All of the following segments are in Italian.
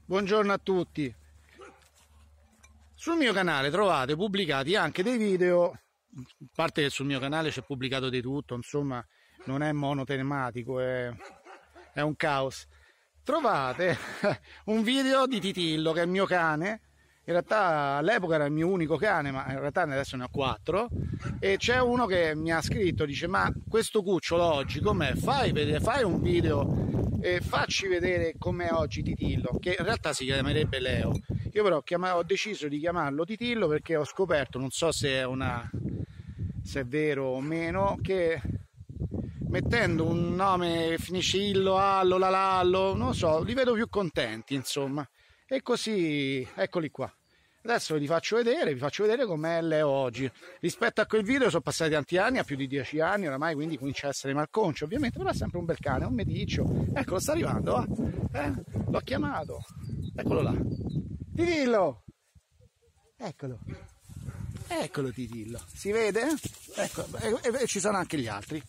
Buongiorno a tutti. Sul mio canale trovate pubblicati anche dei video, a parte che sul mio canale c'è pubblicato di tutto, insomma non è monotematico, è un caos. Trovate un video di Titillo, che è il mio cane. In realtà all'epoca era il mio unico cane, ma in realtà adesso ne ho 4. E c'è uno che mi ha scritto, dice: ma questo cucciolo oggi com'è? Fai un video e facci vedere com'è oggi Titillo, che in realtà si chiamerebbe Leo. Io però ho deciso di chiamarlo Titillo perché ho scoperto, non so se è vero o meno, che mettendo un nome che finisce illo, allo, lalallo, non lo so, li vedo più contenti, insomma. E così, eccoli qua. Adesso vi faccio vedere com'è Leo oggi. Rispetto a quel video sono passati tanti anni, ha più di 10 anni oramai, quindi comincia a essere malconcio, ovviamente, però è sempre un bel cane, è un meticcio. Eccolo, sta arrivando, va? L'ho chiamato. Eccolo là. Titillo! Eccolo. Eccolo Titillo. Si vede? Ecco, e ci sono anche gli altri.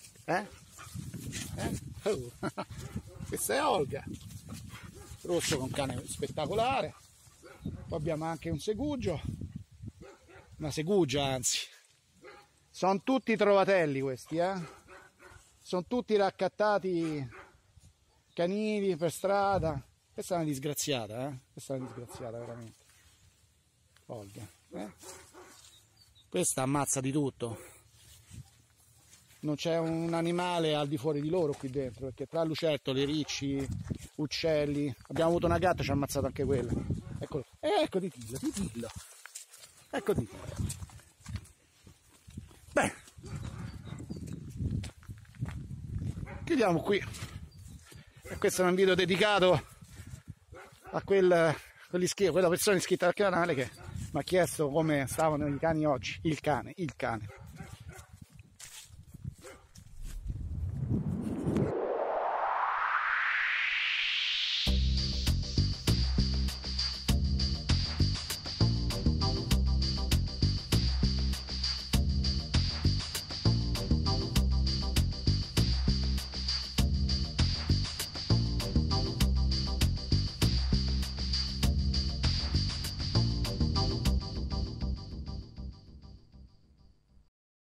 Oh. Questa è Olga. Rosso con cane spettacolare. Poi abbiamo anche un segugio, una seguggia anzi. Sono tutti trovatelli questi, sono tutti raccattati canili per strada. Questa è una disgraziata, questa è una disgraziata veramente. Olga, questa ammazza di tutto. Non c'è un animale al di fuori di loro qui dentro, perché tra lucertoli, ricci, uccelli, abbiamo avuto una gatta, ci ha ammazzato anche quella. Eccolo, ecco Titillo. Ecco Titillo. Beh, chiudiamo qui. E questo è un video dedicato a quella persona iscritta al canale che mi ha chiesto come stavano i cani oggi. Il cane.